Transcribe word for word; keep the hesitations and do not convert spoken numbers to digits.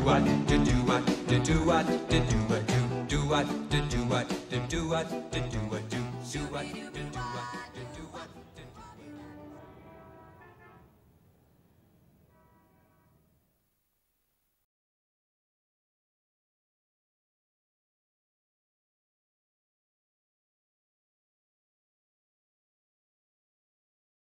what, do do what, do do what, do do what, do do what, do do what, do do what, do do what, do do what, do do what, do do what.